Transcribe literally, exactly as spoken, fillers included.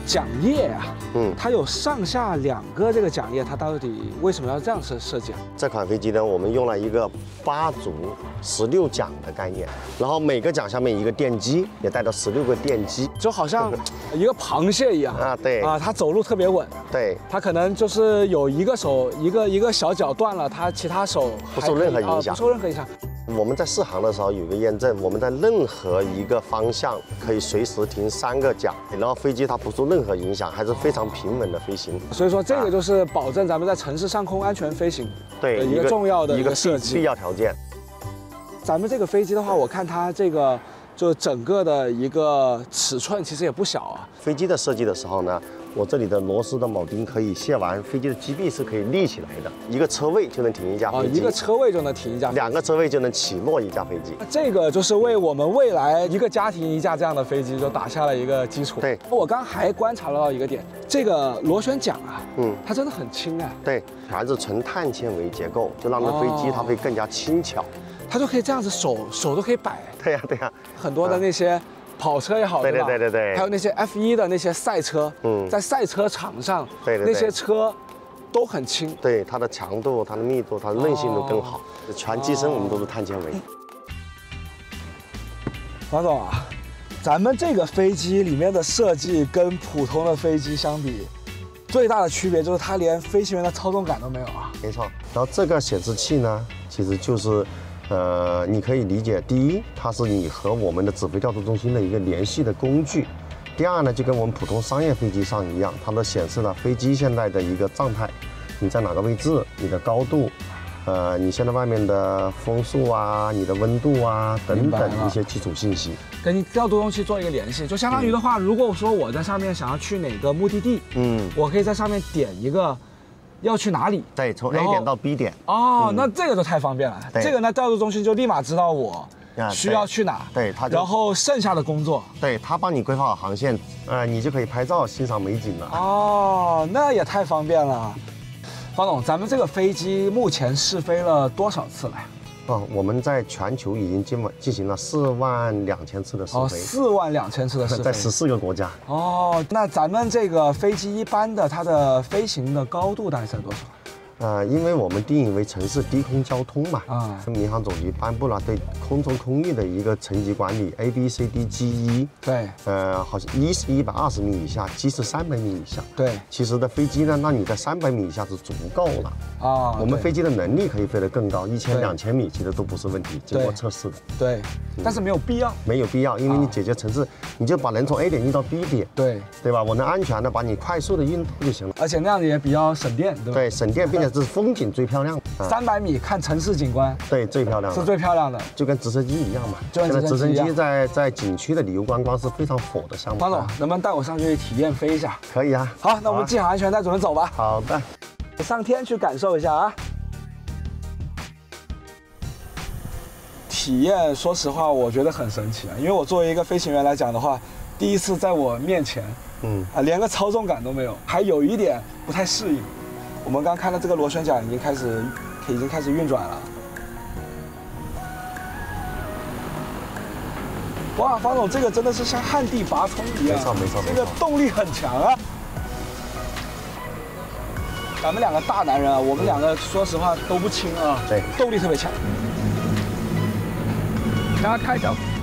桨叶啊， 嗯， 它有上下两个这个桨叶，它到底为什么要这样设设计啊？ 这款飞机呢，我们用了一个八足十六桨的概念，然后每个桨下面一个电机，也带到十六个电机， 就好像一个螃蟹一样啊，对啊，它走路特别稳。 对， 它可能就是有一个手一个一个小脚断了，它其他手不受任何影响， 不受任何影响。 我们在试航的时候有一个验证，我们在任何一个方向可以随时停三个桨，然后飞机它不受任何影响，还是非常平稳的飞行。 所以说这个就是保证咱们在城市上空安全飞行对的一个重要的一个设计必要条件。 咱们这个飞机的话，我看它这个就整个的一个尺寸其实也不小啊。 飞机的设计的时候呢，我这里的螺丝的铆钉可以卸完，飞机的机臂是可以立起来的，一个车位就能停一架飞机， 一个车位就能停一架飞机， 两个车位就能起落一架飞机。 这个就是为我们未来一个家庭一架这样的飞机就打下了一个基础。 对， 我刚还观察到一个点，这个螺旋桨啊， 嗯， 它真的很轻啊。 对，全是纯碳纤维结构，就让那飞机它会更加轻巧。 它就可以这样子手手都可以摆。 对呀、啊、对呀、啊， 很多的那些跑车也好， 对对吧？ 对对对对， 还有那些 F 一的那些赛车，嗯，在赛车场上， 对对对， 那些车都很轻。 对，它的强度、它的密度、它的韧性都更好。哦、全机身我们都是碳纤维。 王总啊，咱们这个飞机里面的设计跟普通的飞机相比，最大的区别就是它连飞行员的操纵感都没有啊。 没错。然后这个显示器呢，其实就是。呃，你可以理解，第一，它是你和我们的指挥调度中心的一个联系的工具；第二呢，就跟我们普通商业飞机上一样，它都显示了飞机现在的一个状态，你在哪个位置，你的高度，呃，你现在外面的风速啊，你的温度啊等等一些基础信息， 跟你调度中心做一个联系，就相当于的话，嗯、如果说我在上面想要去哪个目的地，嗯，我可以在上面点一个。要去哪里？ 对，从 A 点到 B 点。 哦，嗯、那这个就太方便了。这个呢，调度中心就立马知道我需要去哪。 对，他然后剩下的工作， 对他帮你规划好航线，呃，你就可以拍照欣赏美景了。 哦，那也太方便了。方总，咱们这个飞机目前试飞了多少次了？ 哦，我们在全球已经进进行了四万两千次的试飞，哦， 四万两千次的试飞， 在十四个国家。 哦，那咱们这个飞机一般的它的飞行的高度大概在多少？ 呃，因为我们定义为城市低空交通嘛，啊，民航总局颁布了对空中空域的一个层级管理 ，A B C D G 一，对，呃，好像一是一百二十米以下，G是三百米以下，对，其实的飞机呢，那你在三百米以下是足够了啊。我们飞机的能力可以飞得更高，一千、两千米其实都不是问题，经过测试的。对，但是没有必要，没有必要，因为你解决城市，你就把人从 A 点运到 B 点，对，对吧？我能安全的把你快速的运到就行了，而且那样子也比较省电，对吧？对，省电，并且。这是风景最漂亮，三百米看城市景观，对，最漂亮是最漂亮的，就跟直升机一样嘛。就跟直升机在在景区的旅游观光是非常火的项目。方总，能不能带我上去体验飞一下？可以啊。好，那我们系好安全带，准备走吧。好的，上天去感受一下啊。体验，说实话，我觉得很神奇啊，因为我作为一个飞行员来讲的话，第一次在我面前，嗯啊，连个操纵感都没有，还有一点不太适应。我们刚看到这个螺旋桨已经开始，已经开始运转了。哇，方总，这个真的是像旱地拔葱一样，没错没错，这个动力很强啊。咱们两个大男人啊，我们两个说实话都不轻啊，对，动力特别强。让它开小。